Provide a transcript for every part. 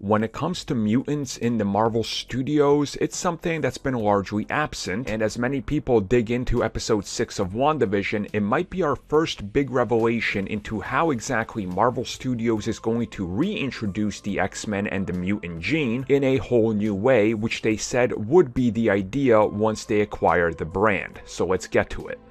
When it comes to mutants in the Marvel Studios, it's something that's been largely absent, and as many people dig into episode 6 of WandaVision, it might be our first big revelation into how exactly Marvel Studios is going to reintroduce the X-Men and the mutant gene in a whole new way, which they said would be the idea once they acquire the brand. So let's get to it.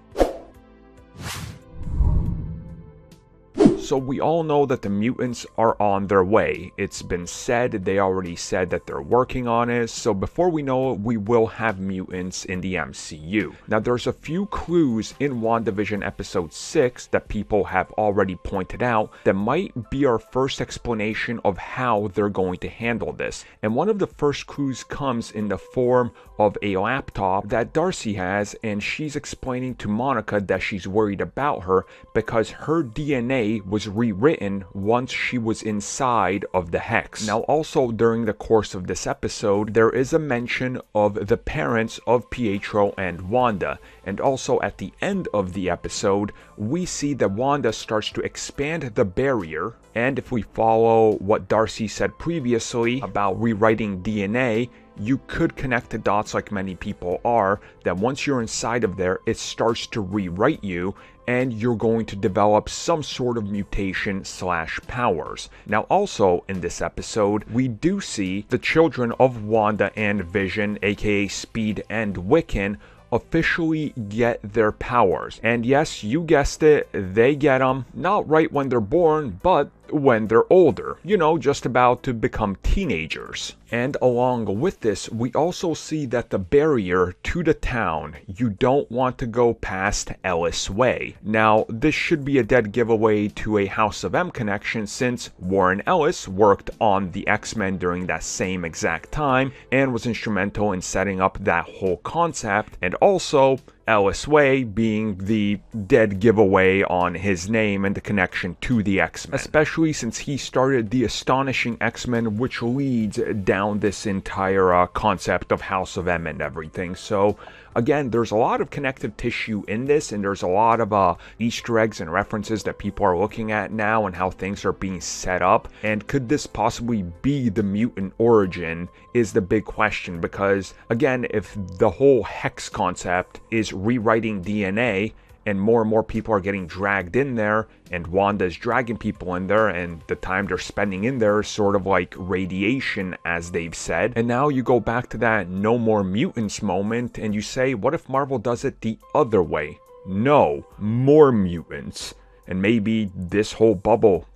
So we all know that the mutants are on their way. It's been said, they already said that they're working on it, so before we know it, we will have mutants in the MCU. Now there's a few clues in WandaVision episode 6 that people have already pointed out that might be our first explanation of how they're going to handle this. And one of the first clues comes in the form of a laptop that Darcy has, and she's explaining to Monica that she's worried about her because her DNA was rewritten once she was inside of the Hex. Now also during the course of this episode, there is a mention of the parents of Pietro and Wanda, and also at the end of the episode, we see that Wanda starts to expand the barrier, and if we follow what Darcy said previously about rewriting DNA, you could connect the dots like many people are, that once you're inside of there, it starts to rewrite you, and you're going to develop some sort of mutation / powers. Now also in this episode, we do see the children of Wanda and Vision, aka Speed and Wiccan, officially get their powers. And yes, you guessed it, they get them, not right when they're born, but when they're older, you know, just about to become teenagers. And along with this, we also see that the barrier to the town, you don't want to go past Ellis Way. Now, this should be a dead giveaway to a House of M connection, since Warren Ellis worked on the X-Men during that same exact time and was instrumental in setting up that whole concept, and also Ellis Way being the dead giveaway on his name and the connection to the X-Men, especially since he started the Astonishing X-Men, which leads down this entire concept of House of M and everything. So again, there's a lot of connective tissue in this, and there's a lot of Easter eggs and references that people are looking at now and how things are being set up. And could this possibly be the mutant origin is the big question, because again, if the whole Hex concept is rewriting DNA, and more people are getting dragged in there, and Wanda's dragging people in there, and the time they're spending in there is sort of like radiation, as they've said. And now you go back to that no more mutants moment, and you say, what if Marvel does it the other way? No, more mutants. And maybe this whole bubble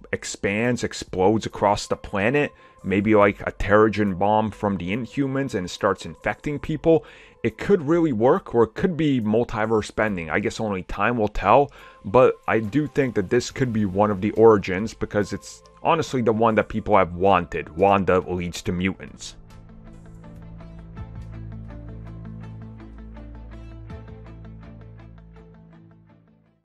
explodes across the planet, maybe like a Terrigen bomb from the Inhumans, and it starts infecting people. It could really work, or it could be multiverse spending. I guess only time will tell, but I do think that this could be one of the origins, because it's honestly the one that people have wanted. Wanda leads to mutants.